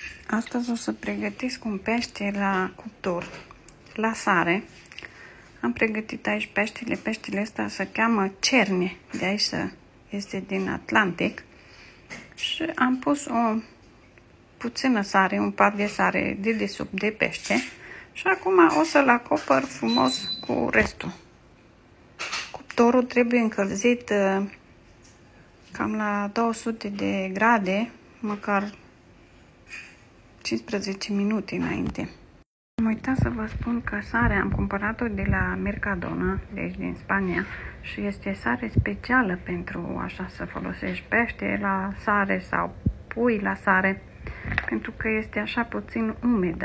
Astăzi o să pregătesc un pește la cuptor, la sare. Am pregătit aici peștele. Peștele ăsta se cheamă cerne, de aici este din Atlantic. Și am pus o puțină sare, un pat de sare de desubt de pește. Și acum o să-l acopăr frumos cu restul. Cuptorul trebuie încălzit cam la 200 de grade, măcar 15 minute înainte. Am uitat să vă spun că sarea am cumpărat-o de la Mercadona, deci din Spania, și este sare specială pentru așa să folosești pește la sare sau pui la sare, pentru că este așa puțin umedă.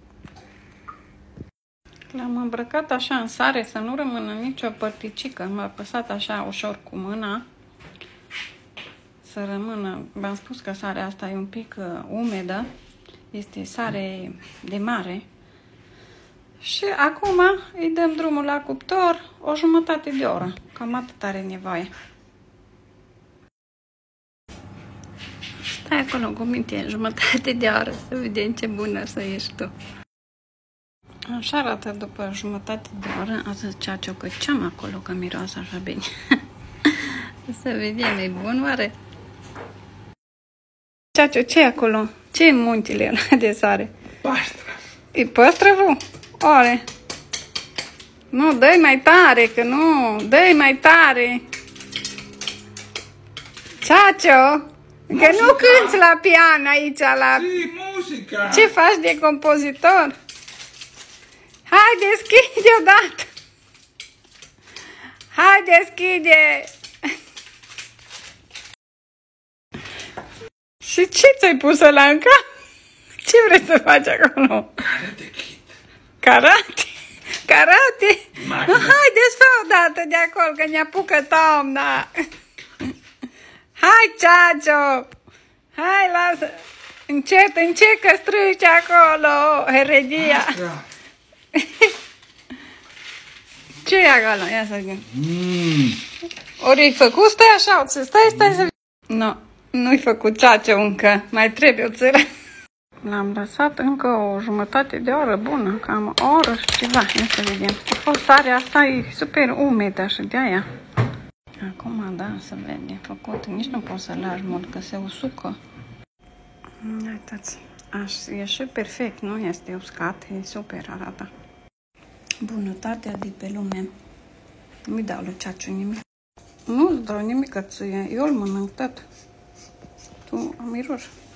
L-am îmbrăcat așa în sare să nu rămână nicio părticică. M-a apăsat așa ușor cu mâna să rămână. V-am spus că sarea asta e un pic umedă. Este sare de mare. Și acum îi dăm drumul la cuptor o jumătate de oră. Cam atât are nevoie. Stai acolo cu minte, jumătate de oră, să vedem ce bună să ești tu. Așa arată după jumătate de oră. Asta ceea ce o căceam acolo, că miroase așa bine. Să vedem, e bun oare? Ce e acolo? Ce e muntele ăla de sare? Pastră. E păstrăvul? Oare? Nu, dă-i mai tare, că nu, dă-i mai tare. Ceacio, că nu cânti la pian aici, la... Si, muzica. Ce faci de compozitor? Hai, deschide odată. Hai, deschide. Și ce ți-ai pus ăla în cap? Ce vrei să faci acolo? Karate Kid. Karate? Karate? Magnă. Hai, desfă odată de acolo, că ne apucă toamna. Hai, Ceacio. Hai, lasă. Încet, încet, că strâci acolo, heredia. Asta. Ce e acolo? Ia să vedem. Ori-i făcut? Stai așa, stai să... Nu-i făcut Ceacio încă, mai trebuie o țără. L-am lăsat încă o jumătate de oră bună, cam o oră și ceva, ia să vedem. A fost sarea asta e super umedă și de aia. Acum, da, să vedem, făcut, nici nu poți să lași mult, că se usucă. Uitați, e și perfect, nu este uscat, e super arată. Bunătatea de pe lume. Nu-i dau lui Ceaciu nimic. Nu-ți dau nimic, eu îl mănânc tot. Tu miroși.